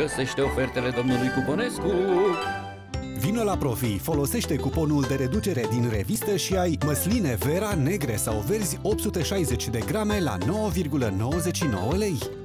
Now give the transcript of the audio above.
găsește ofertele domnului Cuponescu. Vină la Profi, folosește cuponul de reducere din revistă și ai măsline Vera negre sau verzi 860 de grame la 9,99 lei.